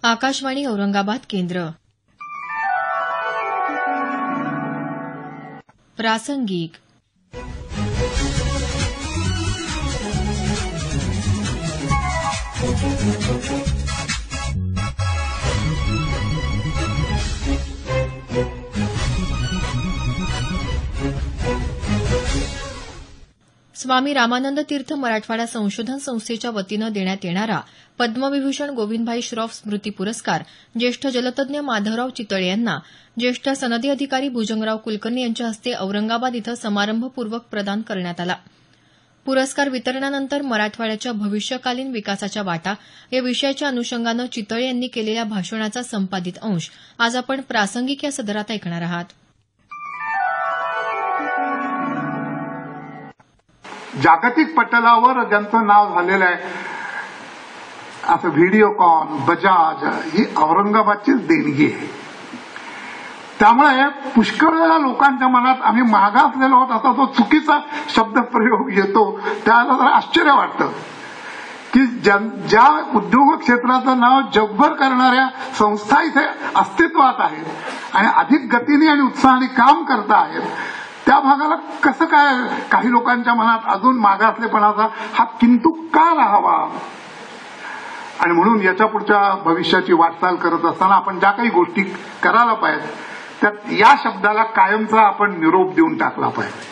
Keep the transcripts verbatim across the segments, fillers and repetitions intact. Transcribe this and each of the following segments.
आकाशवाणी औरंगाबाद केंद्र. प्रासंगिक. स्वामी रामानंद तीर्थ मराठवाडा संशोधन संस्थेच्या वतीनं देण्यात येणारा पद्मविभूषण गोविंदभाई श्रॉफ स्मृती पुरस्कार ज्येष्ठ जलतज्ञ माधवराव चितळे यांना ज्येष्ठ सनदी अधिकारी भुजंगराव कुलकर्णी यांच्या हस्ते औरंगाबाद इथं समारंभपूर्वक प्रदान करण्यात आला. पुरस्कार वितरणानंतर मराठवाड्याच्या भविष्यकालीन विकासाच्या वाटा या विषयाच्या अनुषंगानं चितळे यांनी केलेल्या भाषणाचा संपादित अंश आज आपण प्रासंगिक या सदरात ऐकणार आहात. जागतिक पटलावर ज्यांचं नाव झालेलं आहे असं व्हिडिओकॉन, बजाज ही औरंगाबादचीच देणगी आहे. त्यामुळे पुष्कळ वेळा लोकांच्या मनात आम्ही मागासलेलो आहोत असा जो चुकीचा शब्दप्रयोग येतो त्याला जरा आश्चर्य वाटतं की ज्या उद्योग क्षेत्राचं नाव जगभर करणाऱ्या संस्था इथे अस्तित्वात आहेत आणि अधिक गतीने आणि उत्साहाने काम करत आहेत त्या भागाला कसं काय काही लोकांच्या मनात अजून मागासलेपणाचा हा किंतु का राहावा. आणि म्हणून याच्या पुढच्या भविष्याची वाटचाल करत असताना आपण ज्या काही गोष्टी करायला पाहिजे त्यात या शब्दाला कायमचा आपण निरोप देऊन टाकला पाहिजे.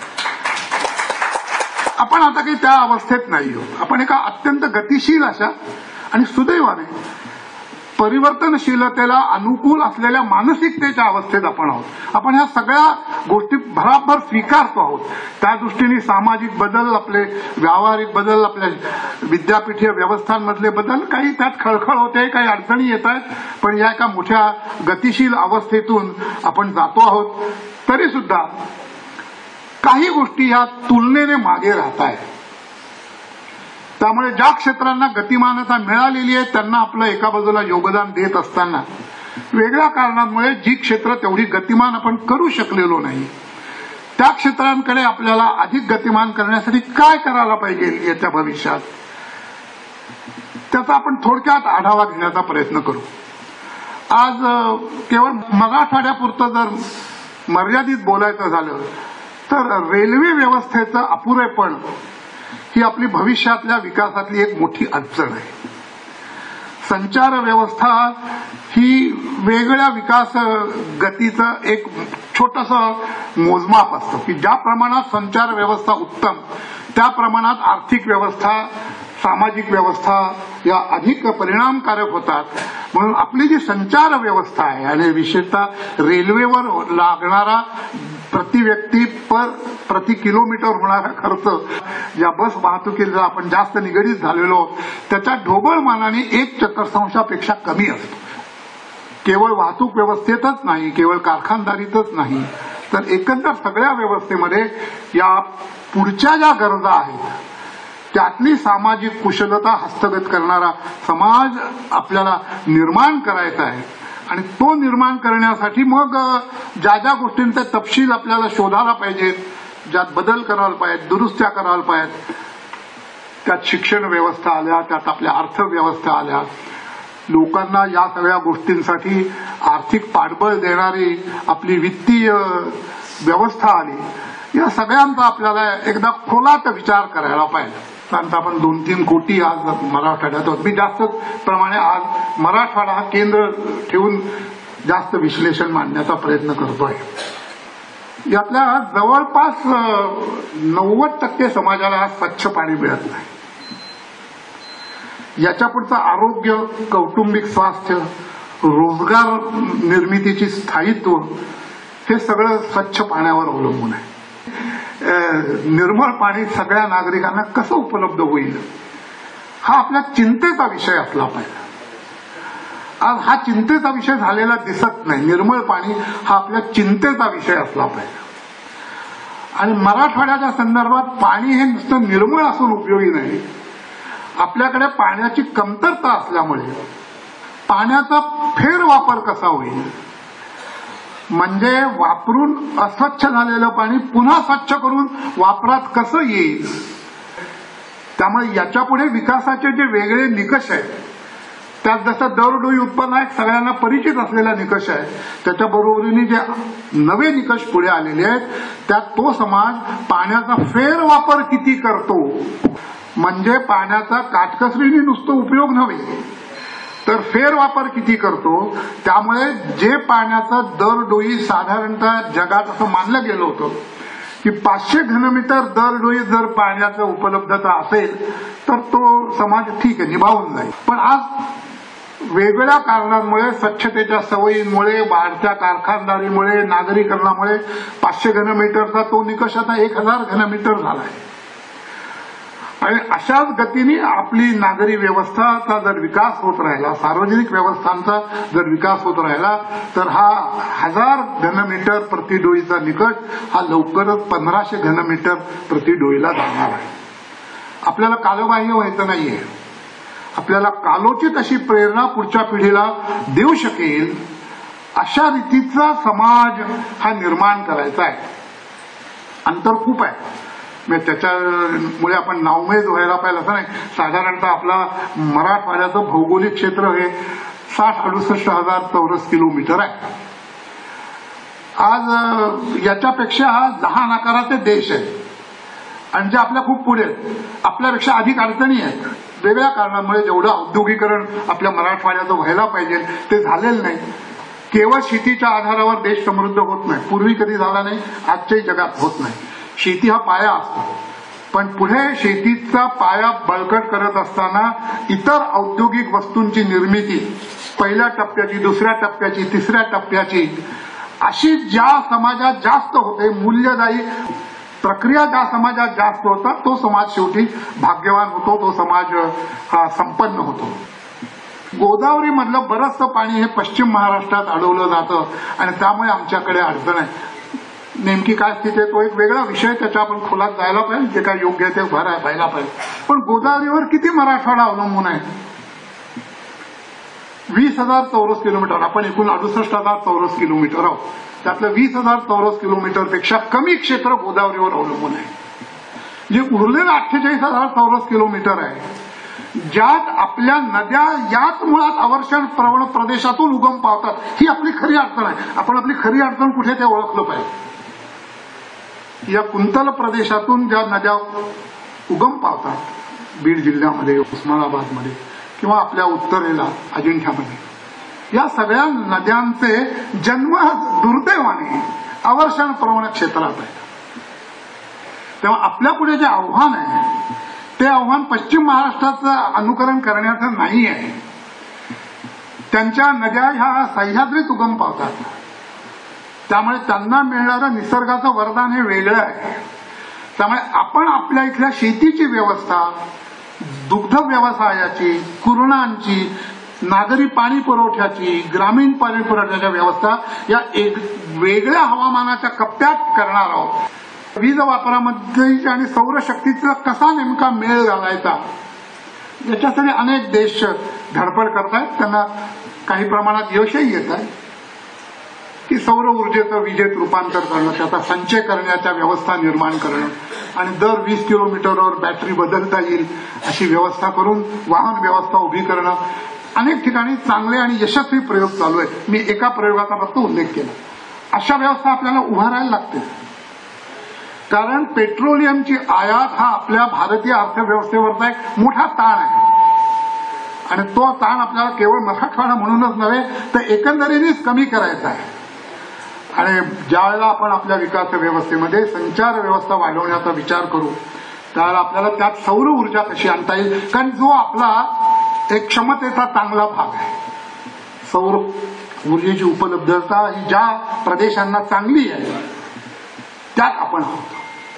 आपण आता काही त्या अवस्थेत नाही आहोत. आपण एका अत्यंत गतिशील अशा आणि सुदैवाने परिवर्तनशीलतेला अनुकूल असलेल्या मानसिकतेच्या अवस्थेत आपण आहोत. आपण ह्या सगळ्या गोष्टी भराभर स्वीकारतो आहोत. त्या दृष्टीने सामाजिक बदल, आपले व्यावहारिक बदल, आपल्या विद्यापीठीय व्यवस्थांमधले बदल, काही त्यात खळखळ होते, काही अडचणी येत आहेत, पण या एका मोठ्या गतिशील अवस्थेतून आपण जातो आहोत. तरी सुद्धा काही गोष्टी ह्या तुलनेने मागे राहत आहेत. त्यामुळे ज्या क्षेत्रांना गतिमानता मिळालेली आहे त्यांना आपलं एका बाजूला योगदान देत असताना वेगळ्या कारणांमुळे जी क्षेत्र तेवढी गतिमान आपण करू शकलेलो नाही त्या क्षेत्रांकडे आपल्याला अधिक गतिमान करण्यासाठी काय करायला पाहिजे येत्या भविष्यात त्याचा आपण थोडक्यात आढावा घेण्याचा प्रयत्न करू. आज केवळ मराठवाड्यापुरतं जर मर्यादित बोलायचं झालं तर रेल्वे व्यवस्थेचं अपुरेपण ही आपली भविष्यातल्या विकासातली एक मोठी अडचण आहे. संचार व्यवस्था ही वेगळ्या विकास गतीचं एक छोटंसं मोजमाप असतं की ज्या प्रमाणात संचार व्यवस्था उत्तम त्या प्रमाणात आर्थिक व्यवस्था, सामाजिक व्यवस्था या अधिक परिणामकारक होतात. म्हणून आपली जी संचार व्यवस्था आहे आणि विशेषतः रेल्वेवर लागणारा प्रति व्यक्ती पर प्रति किलोमीटर होणारा खर्च या बस वाहतुकीला आपण जास्त निगडीत झालेलो त्याच्या ढोबळमानाने एक चतुर्थांशापेक्षा कमी असतो. केवळ वाहतूक व्यवस्थेतच नाही, केवळ कारखानदारीतच नाही तर एकंदर सगळ्या व्यवस्थेमध्ये या पुढच्या ज्या गरजा आहेत त्यातली सामाजिक कुशलता हस्तगत करणारा समाज आपल्याला निर्माण करायचा आहे. आणि तो निर्माण करण्यासाठी मग ज्या ज्या गोष्टींचा तपशील आपल्याला शोधायला पाहिजेत, ज्यात बदल करायला पाहिजेत, दुरुस्त्या करायला पाहिजेत, त्यात शिक्षण व्यवस्था आल्या, त्यात आपल्या अर्थव्यवस्था आल्या, लोकांना या सगळ्या गोष्टींसाठी आर्थिक पाठबळ देणारी आपली वित्तीय व्यवस्था आली. या सगळ्यांचा आपल्याला एकदा खोलात विचार करायला पाहिजे. कारण आपण दोन तीन कोटी आज मराठवाड्यात आहोत. मी जास्त प्रमाणे आज मराठवाडा हा केंद्र ठेवून जास्त विश्लेषण मांडण्याचा प्रयत्न करतोय. यातल्या जवळपास नव्वद टक्के समाजाला स्वच्छ पाणी मिळत नाही. याच्या पुढचं आरोग्य, कौटुंबिक स्वास्थ्य, रोजगार निर्मितीची स्थायित्व हे सगळं स्वच्छ पाण्यावर अवलंबून आहे. निर्मळ पाणी सगळ्या नागरिकांना कसं उपलब्ध होईल हा आपल्या चिंतेचा विषय असला पाहिजे. आज हा चिंतेचा विषय झालेला दिसत नाही. निर्मळ पाणी हा आपल्या चिंतेचा विषय असला पाहिजे. आणि मराठवाड्याच्या संदर्भात पाणी हे नुसतं निर्मळ असून उपयोगी नाही. आपल्याकडे पाण्याची कमतरता असल्यामुळे पाण्याचा फेरवापर कसा होईल म्हणजे वापरून अस्वच्छ झालेलं पाणी पुन्हा स्वच्छ करून वापरात कसं येईल. त्यामुळे याच्यापुढे विकासाचे जे वेगळे निकष आहेत त्यात जसं दरडोई उत्पन्न एक सगळ्यांना परिचित असलेला निकष आहे, त्याच्या बरोबरीने जे नवे निकष पुढे आलेले आहेत त्यात तो समाज पाण्याचा फेरवापर किती करतो, म्हणजे पाण्याचा काटकसरीने नुसतं उपयोग नव्हे तर फेरवापर किती करतो. त्यामुळे जे पाण्याचं दरडोई साधारणतः जगात असं मानलं गेलं होतं की पाचशे घनमीटर दरडोई जर पाण्याची उपलब्धता असेल तर तो समाज ठीक आहे निभावून जाईल. पण आज वेगवेगळ्या कारणांमुळे, स्वच्छतेच्या सवयींमुळे, वाढत्या कारखानदारीमुळे, नागरीकरणामुळे पाचशे घनमीटरचा तो निकष आता एक हजार घनमीटर झाला आहे. आणि अशाच गतीने आपली नागरी व्यवस्थाचा जर विकास होत राहिला, सार्वजनिक व्यवस्थांचा जर विकास होत राहिला तर हा हजार घनमीटर प्रतिडोईचा निकष हा लवकरच पंधराशे घनमीटर प्रतिडोईला जाणार आहे. आपल्याला कालबाह्य व्हायचं नाहीये, आपल्याला कालोचित अशी प्रेरणा पुढच्या पिढीला देऊ शकेल अशा रीतीचा समाज हा निर्माण करायचा आहे. अंतर खूप आहे, त्याच्यामुळे आपण नावमेद व्हायला पाहिजे असं नाही. साधारणतः आपला मराठवाड्याचं भौगोलिक क्षेत्र हे साठ अडुसष्ट हजार चौरस किलोमीटर आहे. आज याच्यापेक्षा हा लहान आकाराचे देश आहे आणि जे आपल्या खूप पुढे आहेत, आपल्यापेक्षा अधिक अडचणी आहेत. वेगळ्या कारणांमुळे जेवढं औद्योगिकरण आपल्या मराठवाड्याचं व्हायला पाहिजे ते झालेलं नाही. केवळ शेतीच्या आधारावर देश समृद्ध होत नाही, पूर्वी कधी झाला नाही, आजच्याही जगात होत नाही. शेती हा पाया असतो, पण पुढे शेतीचा पाया बळकट करत असताना इतर औद्योगिक वस्तूंची निर्मिती पहिल्या टप्प्याची, दुसऱ्या टप्प्याची, तिसऱ्या टप्प्याची अशी ज्या समाजात जास्त होते, मूल्यदायी प्रक्रिया ज्या समाजात जास्त होतात तो समाज शेवटी भाग्यवान होतो, तो समाज हा संपन्न होतो. गोदावरी मधलं बरंचसं पाणी हे पश्चिम महाराष्ट्रात अडवलं जातं आणि त्यामुळे आमच्याकडे अडचण आहे. नेमकी काय स्थिती आहे तो एक वेगळा विषय, त्याच्या आपण खोलात जायला पाहिजे, जे काय योग्य आहे ते व्हायला पाहिजे. पण गोदावरीवर किती मराठवाडा अवलंबून आहे? वीस हजार चौरस किलोमीटर, आपण एकूण अडुसष्ट हजार चौरस किलोमीटर आहोत, त्यातलं वीस हजार चौरस किलोमीटर पेक्षा कमी क्षेत्र गोदावरीवर अवलंबून आहे. जे उरलेलं अठ्ठेचाळीस हजार चौरस किलोमीटर आहे ज्यात आपल्या नद्या याच मुळात अवर्षण प्रवण प्रदेशातून उगम पावतात, ही आपली खरी अडचण आहे. आपण आपली खरी अडचण कुठे ते ओळखलं पाहिजे. या कुंतल प्रदेशातून ज्या नद्या उगम पावतात, बीड जिल्ह्यामध्ये, उस्मानाबादमध्ये किंवा आपल्या उत्तरेला अजिंठ्यामध्ये, या सगळ्या नद्यांचे जन्म दुर्दैवाने अवर्षण प्रवण क्षेत्रात आहे. तेव्हा आपल्या पुढे जे आव्हान आहे ते आव्हान पश्चिम महाराष्ट्राचं अनुकरण करण्याचं नाही आहे. त्यांच्या नद्या ह्या सह्याद्रीत उगम पावतात, त्यामुळे त्यांना मिळणारं निसर्गाचं वरदान हे वेगळं आहे. त्यामुळे आपण आपल्या इथल्या शेतीची व्यवस्था, दुग्ध व्यवसायाची, कुरणांची, नागरी पाणी पुरवठ्याची, ग्रामीण पाणी पुरवठ्याच्या व्यवस्था या एक वेगळ्या हवामानाच्या कप्प्यात करणार आहोत. वीज वापरामध्ये आणि सौरशक्तीचा कसा नेमका मेळ घालायचा याच्यासाठी अनेक देश धडपड करतायत. त्यांना काही प्रमाणात यशही येत आहे की सौर ऊर्जेचं विजेत रूपांतर करणं, त्याचा संचय करण्याच्या व्यवस्था निर्माण करणं आणि दर वीस किलोमीटरवर बॅटरी बदलता येईल अशी व्यवस्था करून वाहन व्यवस्था उभी करणं. अनेक ठिकाणी चांगले आणि यशस्वी प्रयोग चालू आहेत. मी एका प्रयोगाचा फक्त उल्लेख केला. अशा व्यवस्था आपल्याला उभारायला लागते, कारण पेट्रोलियमची आयात हा आपल्या भारतीय अर्थव्यवस्थेवरचा एक मोठा ताण आहे आणि तो ताण आपल्याला केवळ मराठवाडा म्हणूनच नव्हे तर एकंदरीनेच कमी करायचा आहे. आणि ज्या वेळेला आपण आपल्या विकास व्यवस्थेमध्ये संचार व्यवस्था वाढवण्याचा विचार करू त्यावेळेला आपल्याला त्यात सौर ऊर्जा कशी आणता येईल, कारण जो आपला एक क्षमतेचा चांगला भाग आहे. सौर ऊर्जेची उपलब्धता ही ज्या प्रदेशांना चांगली आहे त्यात आपण आहोत.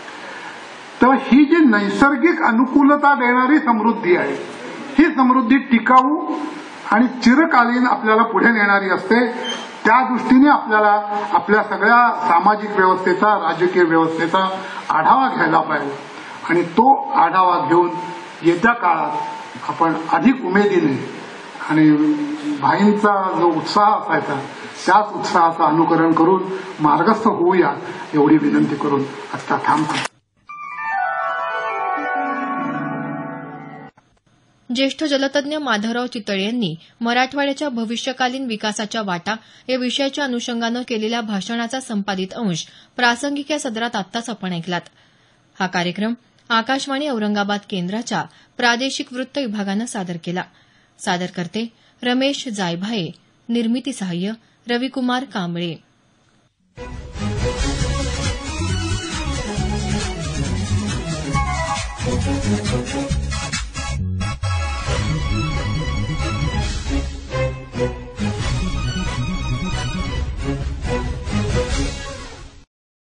तर ही जी नैसर्गिक अनुकूलता देणारी समृद्धी आहे, ही समृद्धी टिकाऊ आणि चिरकालीन आपल्याला पुढे नेणारी असते. त्या दृष्टीने आपल्याला आपल्या सगळ्या सामाजिक व्यवस्थेचा, राजकीय व्यवस्थेचा आढावा घ्यायला पाहिजे आणि तो आढावा घेऊन येत्या काळात आपण अधिक उमेदीने आणि भाईंचा जो उत्साह असायचा त्याच उत्साहाचं अनुकरण करून मार्गस्थ होऊया एवढी विनंती करून आता थांबतो. ज्येष्ठ जलतज्ञ माधवराव चितळे यांनी मराठवाड्याच्या भविष्यकालीन विकासाच्या वाटा या विषयाच्या अनुषंगानं केलेल्या भाषणाचा संपादित अंश प्रासंगिक या सदरात आत्ताच आपण ऐकलात. हा कार्यक्रम आकाशवाणी औरंगाबाद केंद्राच्या प्रादेशिक वृत्त विभागानं सादर केला. सादरकर्ते रमेश जायभाये. निर्मिती सहाय्य रविकुमार कांबळे.